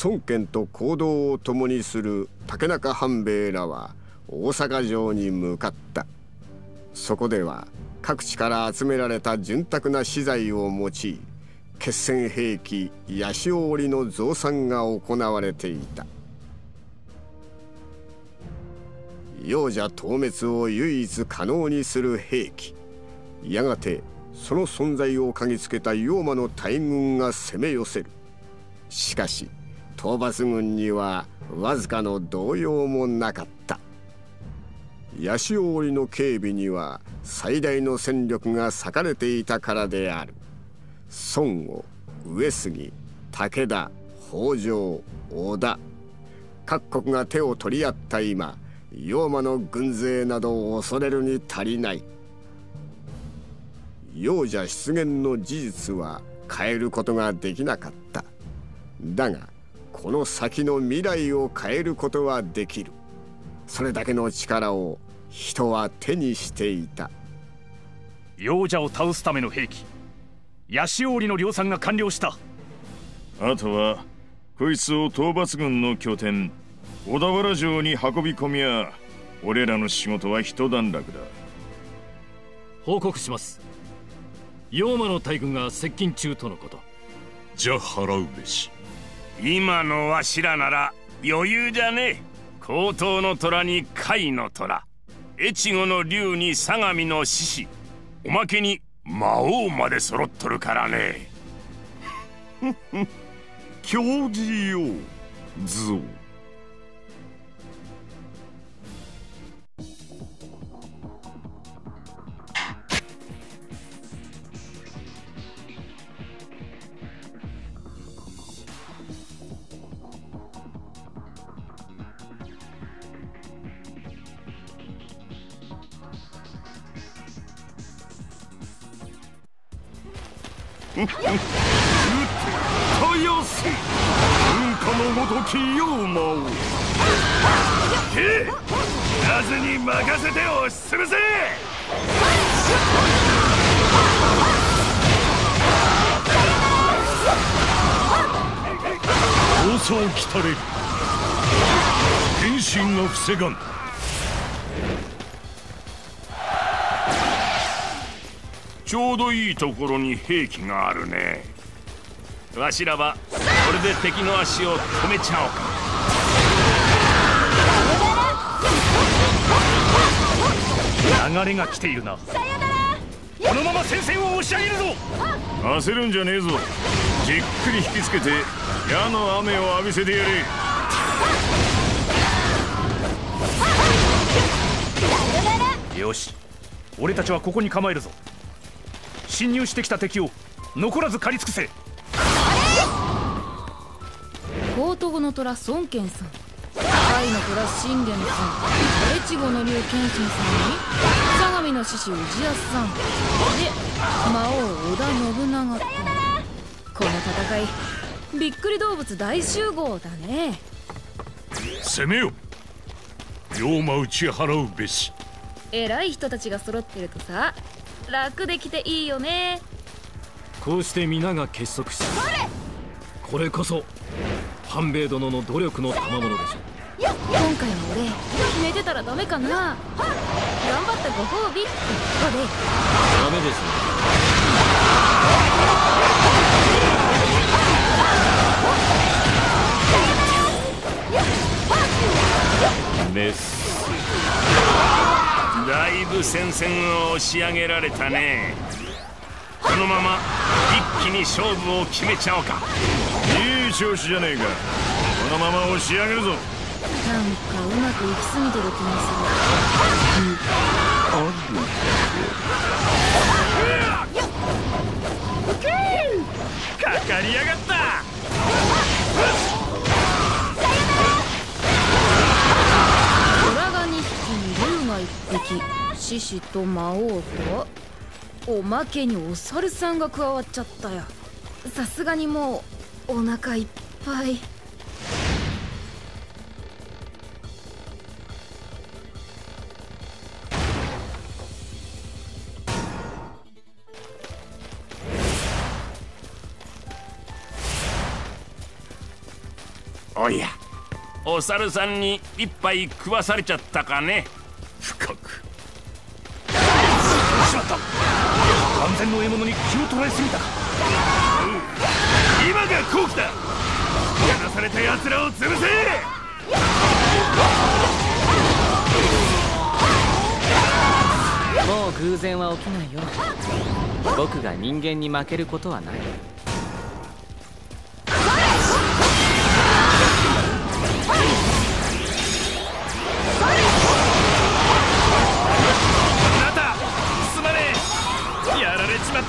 孫権と行動を共にする竹中半兵衛らは大阪城に向かった。そこでは各地から集められた潤沢な資材を用い、決戦兵器八潮織の増産が行われていた。幼者討滅を唯一可能にする兵器、やがてその存在を嗅ぎつけた妖魔の大軍が攻め寄せる。しかし討伐軍にはわずかの動揺もなかった。八潮織の警備には最大の戦力が割かれていたからである。孫悟、上杉、武田、北条、織田、各国が手を取り合った今、妖魔の軍勢などを恐れるに足りない。幼者出現の事実は変えることができなかった。だがこの先の未来を変えることはできる。それだけの力を人は手にしていた。 幼者を倒すための兵器、八潮織の量産が完了した。 あとはこいつを討伐軍の拠点小田原城に運び込みや、俺らの仕事は一段落だ。 報告します。妖魔の大軍が接近中とのこと。 じゃ払うべし。 今のわしらなら余裕じゃねえ。高等の虎に甲斐の虎、越後の竜に相模の獅子、おまけに魔王まで揃っとるからね。 教示よゾウ。 たやせ文化のごとき妖魔を数に任せて押しつぶせ。 暴走きたれる。天心が防がん。 ちょうどいいところに兵器があるね。わしらはこれで敵の足を止めちゃおうか。 流れが来ているな。このまま戦線を押し上げるぞ。 焦るんじゃねえぞ。じっくり引きつけて矢の雨を浴びせてやれ。 よし、俺たちはここに構えるぞ。侵入してきた敵を残らず狩り尽くせ。 高等の虎孫権さん、甲斐の虎信玄さん、越後の竜謙信さんに相模の獅子氏康さんで魔王織田信長って。この戦いびっくり動物大集合だね。 攻めよ。妖魔打ち払うべし。 偉い人たちが揃ってるとさ、楽できていいよね。 こうして皆が結束した。これこそ半兵衛殿の努力の賜物でしょう。 今回は俺決めてたらダメかな。頑張ったご褒美ってことで。 ダメですね。 メス。 だいぶ戦線を押し上げられたね。このまま一気に勝負を決めちゃおうか。 いい調子じゃねえか。このまま押し上げるぞ。 なんかうまくいきすぎてる気がかかりやがった。 虎が2匹に竜が1匹、獅子と魔王とおまけにお猿さんが加わっちゃったよ。さすがにもうお腹いっぱい。 おや、お猿さんに一杯食わされちゃったかね。 深く。 しまった。完全の獲物に気を取られすぎたか。 今が好機だ。やらされた奴らを潰せ。 もう偶然は起きないよ。僕が人間に負けることはない。 あなた、すまねえ。やられちまった。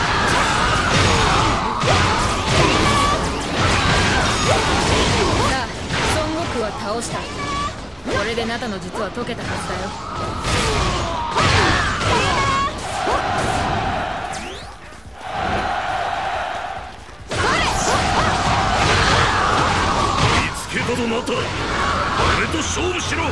さあ、孫悟空は倒した。これでナタの術は解けたはずだよ。 見つけたぞナタ。俺と勝負しろ。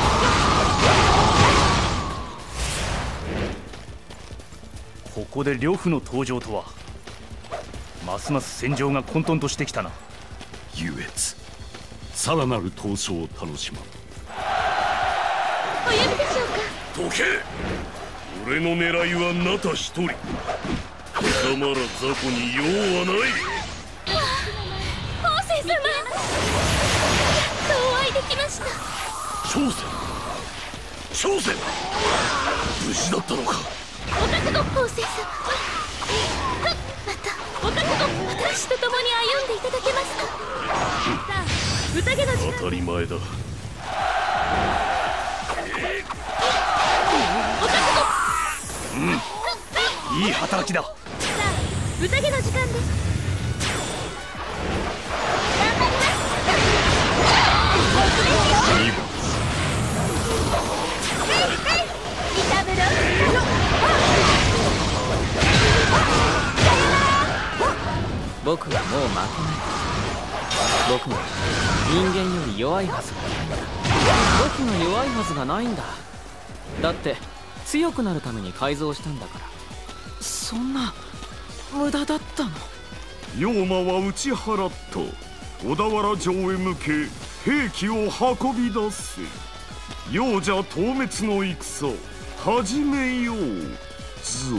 ここで呂布の登場とは。ますます戦場が混沌としてきたな。 優越。さらなる闘争を楽しまう。 お呼びでしょうか。 どけ。俺の狙いはナタ一人。貴様ら雑魚に用はない。 方正様、やっとお会いできました。 朝鮮。朝鮮。無事だったのか。 お覚悟、方正様。またお覚悟、私と共に歩んでいただけますか。さあ、宴の時間。 当たり前だ。 いい働きだ。 さあ、宴の時間です。頑張ります。イタブロ。 僕はもう負けない。僕は人間より弱いはずがないんだ。僕が弱いはずがないんだ。だって強くなるために改造したんだから。そんな無駄だったの。 妖魔は打ち払った。小田原城へ向け兵器を運び出せ。幼者討滅の戦始めようぞ。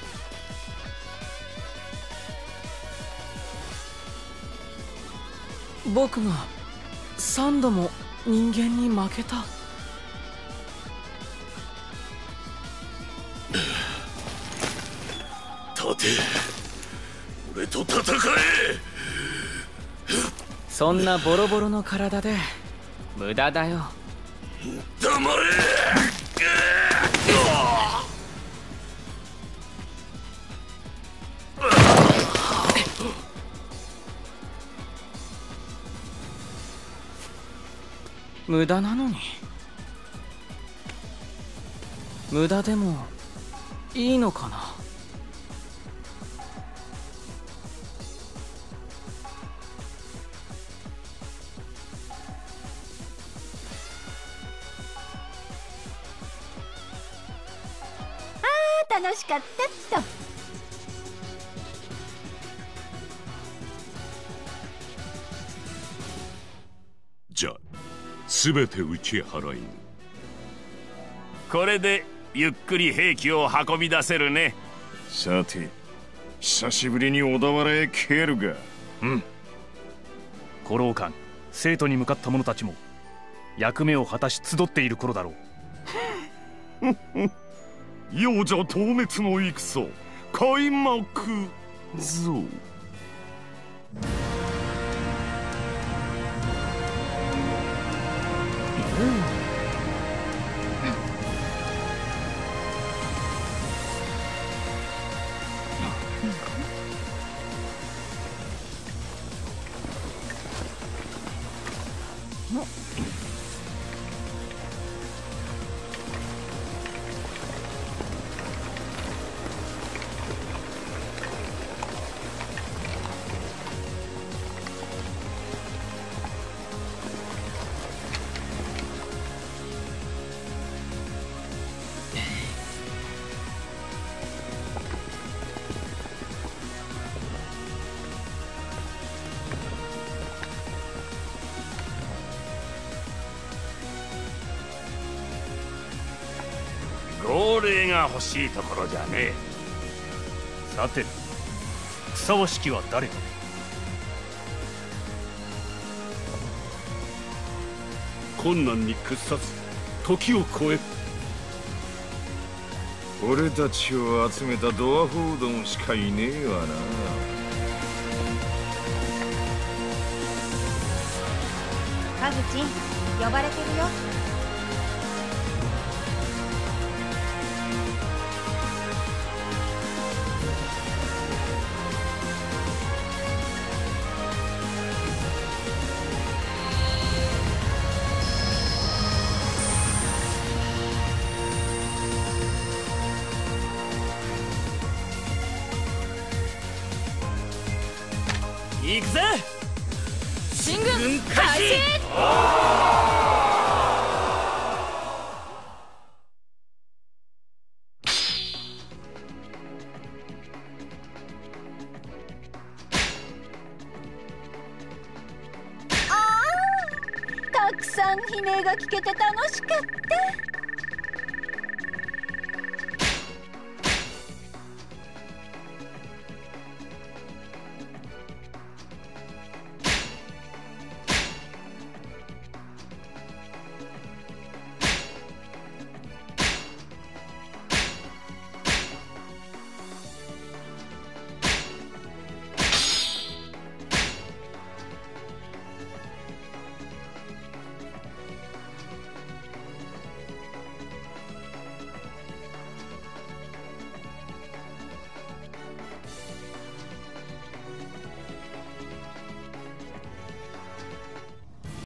僕が3度も人間に負けた。 立て。俺と戦え。 そんなボロボロの体で無駄だよ。 黙れ。 無駄なのに。無駄でもいいのかな。 楽しかったっと。 じゃあ全て打ち払い。 これでゆっくり兵器を運び出せるね。 さて、久しぶりに小田原へ帰るが。 うん。古老館、生徒に向かった者たちも役目を果たし集っている頃だろう。 幼者討滅の戦開幕ぞ。 号令が欲しいところじゃね。 さてふさわしきは誰か。 困難に屈さず時を超え、俺たちを集めたドアフォードンしかいねえわな。 カグチン、呼ばれてるよ。 行くぜ。 進軍開始。 たくさん悲鳴が聞けて楽しかった。